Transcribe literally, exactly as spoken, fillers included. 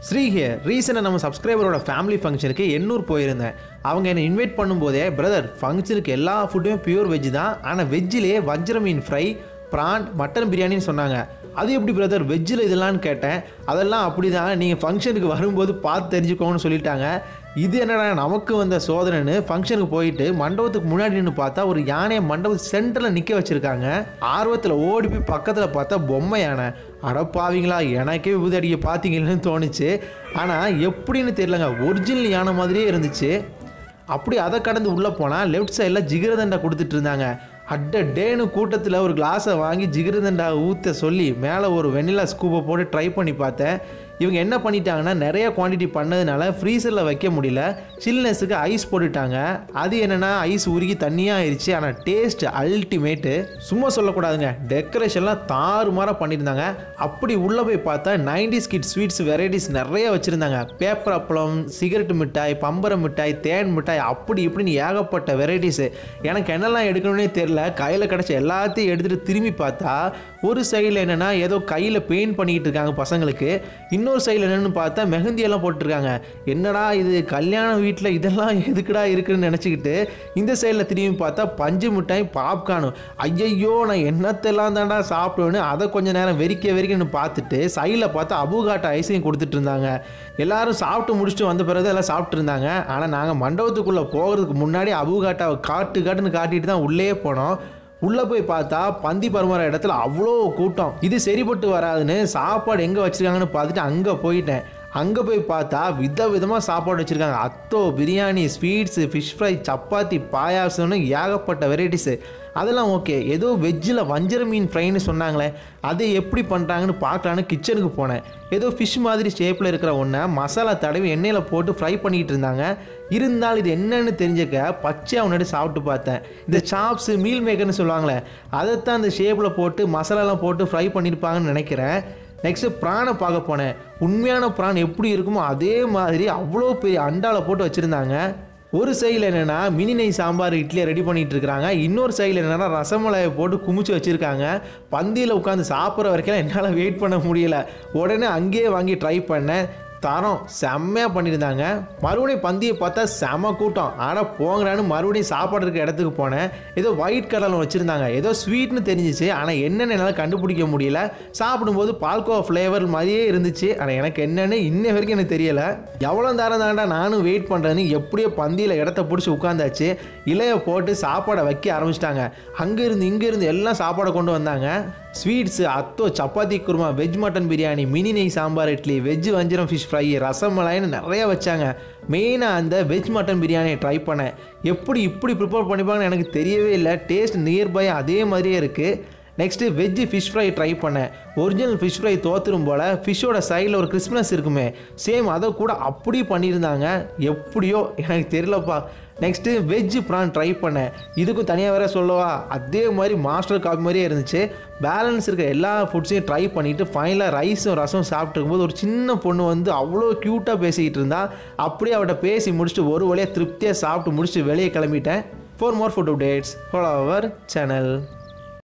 Sri here ரீசெண்டாக நம்ம சப்ஸ்கிரைபரோட family ஃபங்க்ஷனுக்கு எண்ணூர் போயிருந்தேன். அவங்க என்னை இன்வைட் பண்ணும்போதே பிரதர் ஃபங்க்ஷனுக்கு எல்லா ஃபுட்டுமே பியூர் வெஜ் தான், ஆனால் வெஜ்ஜிலே வஞ்சர மீன் ஃப்ரை, ப்ரான், மட்டன் பிரியாணின்னு சொன்னாங்க. அது எப்படி பிரதர் வெஜ்ஜில் இதெல்லாம்னு கேட்டேன். அதெல்லாம் அப்படி தான், நீங்கள் ஃபங்க்ஷனுக்கு வரும்போது பார்த்து தெரிஞ்சுக்கோன்னு சொல்லிட்டாங்க. இது என்னடா நமக்கு வந்த சோதனைன்னு ஃபங்க்ஷனுக்கு போயிட்டு மண்டபத்துக்கு முன்னாடி நின்று பார்த்தா ஒரு யானையை மண்டபத்து சென்டரில் நிற்க வச்சுருக்காங்க. ஆர்வத்தில் ஓடி போய் பக்கத்தில் பார்த்தா பொம்மை யானை. அடப்பாவீங்களா, எனக்கே விபூதி அடிக்க பார்த்தீங்கன்னு தோணுச்சு. ஆனால் எப்படின்னு தெரியலங்க, ஒரிஜினல் யானை மாதிரியே இருந்துச்சு. அப்படி அதை கடந்து உள்ளே போனால் லெஃப்ட் சைடில் ஜிகிரதண்டா கொடுத்துட்டு இருந்தாங்க. அட்ட டேனு கூட்டத்தில் ஒரு கிளாஸை வாங்கி ஜிகிரதண்டா ஊற்ற சொல்லி மேலே ஒரு வெண்ணிலா ஸ்கூப்பை போட்டு ட்ரை பண்ணி பார்த்தேன். இவங்க என்ன பண்ணிட்டாங்கன்னா நிறைய குவான்டிட்டி பண்ணதுனால ஃப்ரீசரில் வைக்க முடியல, சில்னஸுக்கு ஐஸ் போட்டுட்டாங்க. அது என்னென்னா ஐஸ் உருகி தண்ணியாக ஆயிடுச்சு. ஆனால் டேஸ்ட் அல்டிமேட்டு, சும்மா சொல்லக்கூடாதுங்க. டெக்கரேஷன்லாம் தாறுமாறாக பண்ணியிருந்தாங்க. அப்படி உள்ளே போய் பார்த்தா நைன்டிஸ் கிட் ஸ்வீட்ஸ் வெரைட்டிஸ் நிறைய வச்சுருந்தாங்க. பேப்பர் அப்பளம், சிகரெட் மிட்டாய், பம்பரம் மிட்டாய், தேன் மிட்டாய், அப்படி இப்படின்னு ஏகப்பட்ட வெரைட்டிஸு. எனக்கு என்னெல்லாம் எடுக்கணும்னே தெரியல. கையில் கிடச்ச எல்லாத்தையும் எடுத்துகிட்டு திரும்பி பார்த்தா ஒரு சைடில் என்னென்னா ஏதோ கையில் பெயிண்ட் பண்ணிக்கிட்டு இருக்காங்க பசங்களுக்கு, இன்னொரு சைடில் என்னென்னு பார்த்தா மெஹந்தியெல்லாம் போட்டுருக்காங்க. என்னடா இது கல்யாண வீட்டில் இதெல்லாம் எதுக்குடா இருக்குன்னு நினச்சிக்கிட்டு இந்த சைடில் திரும்பி பார்த்தா பஞ்சு மிட்டாய், பாப்கார்னு. ஐயையோ நான் என்னத்தெல்லாம் தாண்டா சாப்பிடுவேன்னு அதை கொஞ்சம் நேரம் வெறிக்க வெறிக்கன்னு பார்த்துட்டு சைடில் பார்த்தா அபுகாட்டா ஐஸ்கிரீம் கொடுத்துட்டு இருந்தாங்க. எல்லோரும் சாப்பிட்டு முடிச்சுட்டு வந்த பிறகு எல்லாம் சாப்பிட்டு இருந்தாங்க. ஆனால் நாங்கள் மண்டபத்துக்குள்ளே போகிறதுக்கு முன்னாடி அபுகாட்டாவை காட்டு காட்டுன்னு காட்டிட்டு தான் உள்ளே போனோம். உள்ளே போய் பார்த்தா பந்தி பருமாற இடத்துல அவ்வளோ கூட்டம். இது சரிப்பட்டு வராதுன்னு சாப்பாடு எங்கே வச்சுருக்காங்கன்னு பார்த்துட்டு அங்கே போயிட்டேன். அங்கே போய் பார்த்தா வித விதமாக சாப்பாடு வச்சுருக்காங்க. அத்தோ, biryani, sweets, fish fry, chapati, பாயாசம்னு ஏகப்பட்ட வெரைட்டிஸு. அதெல்லாம் ஓகே. ஏதோ வெஜ்ஜில் வஞ்சர மீன் ஃப்ரைன்னு சொன்னாங்களே, அது எப்படி பண்ணுறாங்கன்னு பார்க்கலான்னு கிச்சனுக்கு போனேன். ஏதோ ஃபிஷ் மாதிரி ஷேப்பில் இருக்கிற ஒன்றை மசாலா தடவி எண்ணெயில் போட்டு ஃப்ரை பண்ணிக்கிட்டு இருந்தாங்க. இருந்தாலும் இது என்னன்னு தெரிஞ்சுக்க பச்சையாக முன்னாடி சாப்பிட்டு பார்த்தேன். இந்த சாப்ஸு, மீல் மேக்கர்னு சொல்லுவாங்களே, அதைத்தான் இந்த ஷேப்பில் போட்டு மசாலாலாம் போட்டு ஃப்ரை பண்ணியிருப்பாங்கன்னு நினைக்கிறேன். நெக்ஸ்ட்டு ப்ரானை பார்க்க போனேன். உண்மையான ப்ரான் எப்படி இருக்குமோ அதே மாதிரி அவ்வளோ பெரிய அண்டாவில் போட்டு வச்சுருந்தாங்க. ஒரு சைடில் என்னென்னா மினி நெய் சாம்பார் இட்லியை ரெடி பண்ணிகிட்டு இருக்கிறாங்க. இன்னொரு சைடில் என்னென்னா ரசமலாயை போட்டு குமிச்சு வச்சுருக்காங்க. பந்தியில் உட்காந்து சாப்பிட்ற வரைக்கும் என்னால் வெயிட் பண்ண முடியல. உடனே அங்கேயே வாங்கி ட்ரை பண்ணேன். தரம் செம்மையாக பண்ணியிருந்தாங்க. மறுபடியும் பந்தியை பார்த்தா செம கூட்டம். ஆனால் போங்கடான்னு மறுபடியும் சாப்பாடு இருக்க இடத்துக்கு போனேன். ஏதோ ஒயிட் கலரில் வச்சுருந்தாங்க. ஏதோ ஸ்வீட்னு தெரிஞ்சிச்சு, ஆனால் என்னென்னு என்னால் கண்டுபிடிக்க முடியல. சாப்பிடும்போது பால்கோவா ஃப்ளேவர் மாதிரியே இருந்துச்சு. ஆனால் எனக்கு என்னென்னு இன்ன வரைக்கும் எனக்கு தெரியலை. எவ்வளோ தரம் தாண்டா நானும் வெயிட் பண்ணுறேன்னு எப்படியோ பந்தியில் இடத்த பிடிச்சி உட்காந்தாச்சு. இலையை போட்டு சாப்பாடை வைக்க ஆரம்பிச்சிட்டாங்க. அங்கேருந்து இங்கேருந்து எல்லாம் சாப்பாடை கொண்டு வந்தாங்க. ஸ்வீட்ஸு, அத்தோ, chapati kurma, veg mutton biryani, mini நெய் சாம்பார் இட்லி, வெஜ் வஞ்சரம் ஃபிஷ் ஃப்ரை, ரசமலாயின்னு நிறையா வச்சாங்க. மெயினாக அந்த வெஜ் மட்டன் பிரியாணியை ட்ரை பண்ணேன். எப்படி இப்படி ப்ரிப்பேர் பண்ணிப்பாங்கன்னு எனக்கு தெரியவே இல்லை. டேஸ்ட் நியர்பை அதே மாதிரியே இருக்குது. Next veg fish fry try பண்ணேன். ஒரிஜினல் ஃபிஷ் ஃப்ரை தோற்றுரும் போல் ஃபிஷ்ஷோட சைடில் ஒரு கிறிஸ்மஸ் இருக்குமே, சேம் அதை கூட அப்படி பண்ணியிருந்தாங்க. எப்படியோ எனக்கு தெரியலப்பா. நெக்ஸ்ட்டு வெஜ்ஜு ப்ரான் ட்ரை பண்ணேன். இதுக்கும் தனியாக வேறு சொல்லவா, அதே மாதிரி மாஸ்டர் காப்பி மாதிரியே இருந்துச்சு. பேலன்ஸ் இருக்க எல்லா ஃபுட்ஸையும் ட்ரை பண்ணிவிட்டு ஃபைனலாக ரைஸும் ரசம் சாப்பிட்டுருக்கும்போது ஒரு சின்ன பொண்ணு வந்து அவ்வளோ க்யூட்டாக பேசிக்கிட்டு இருந்தா. அப்படியே அவட்ட பேசி முடிச்சுட்டு ஒரு வழியாக திருப்தியாக சாப்பிட்டு முடிச்சுட்டு வெளியே கிளம்பிட்டேன். For more food updates follow our channel.